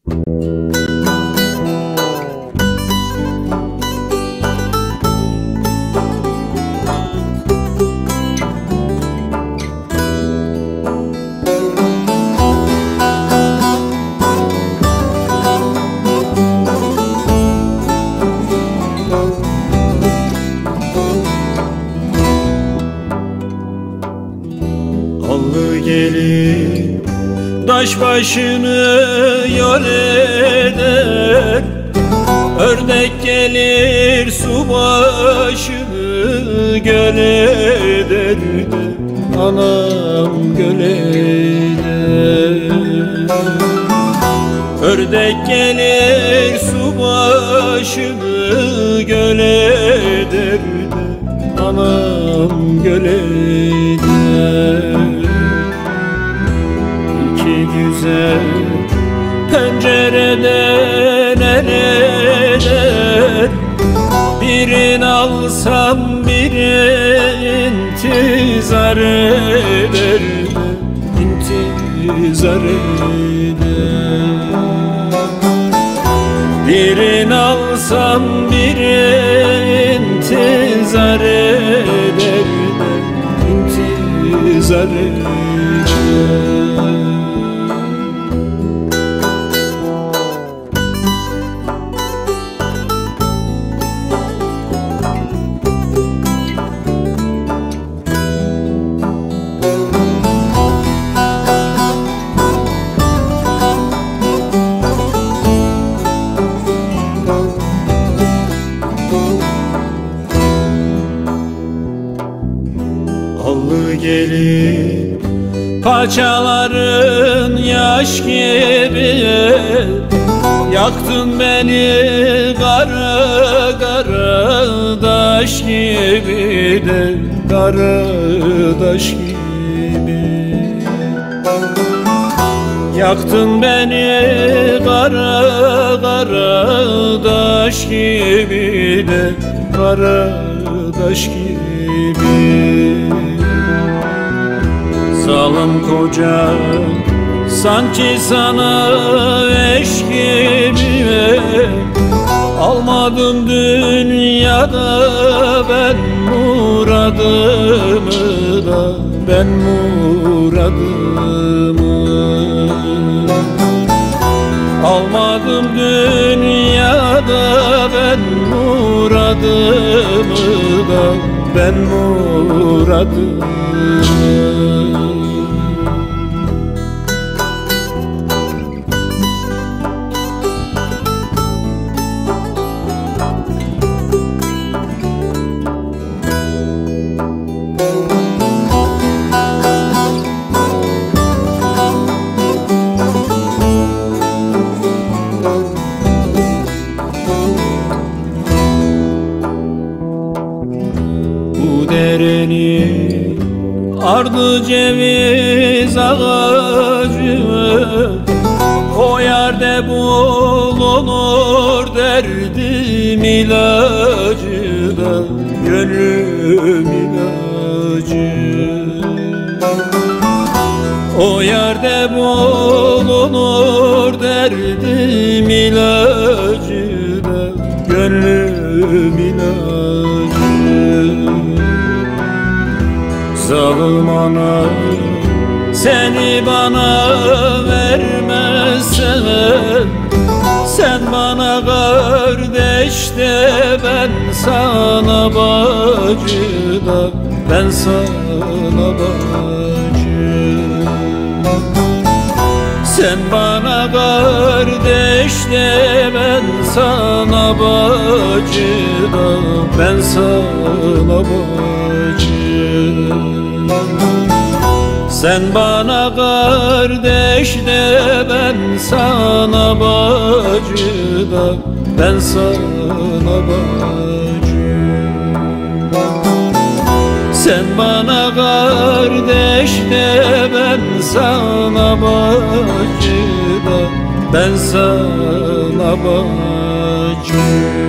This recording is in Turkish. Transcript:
Allı gelip taş başını yol eder, ördek gelir su başını göl eder de anam göl eder. Ördek gelir su başını göl eder de anam göl eder. İki güzel pencereden el eder, birini alsam biri intizar eder, intizar eder. Birini alsam biri intizar eder, intizar eder. Allı gelip paçaların yaş gibi, yaktın beni kara kardeş gibi de kardeş gibi. Yaktın beni kara kardeş gibi de kardeş gibi. Zalim koca sanki sana eş gibi, almadım dünyada ben muradımı da, ben muradımı. Almadım dünyada ben muradımı da, ben muradımı. Bu derenin ardı ceviz ağacı, o yerde bulunur derdim ilacı da, gönlüm ilacı. O yerde bulunur derdim ilacı da, gönlüm ilacı. Zalim ana seni bana vermezsen, sen bana kardeş de ben sana bacı da, ben sana bacı. Sen bana kardeş de ben sana bacı da, ben sana bacı. Sen bana kardeş de ben sana bacı da, ben sana bacı. Sen bana kardeş de ben sana bacı da, ben sana bacı.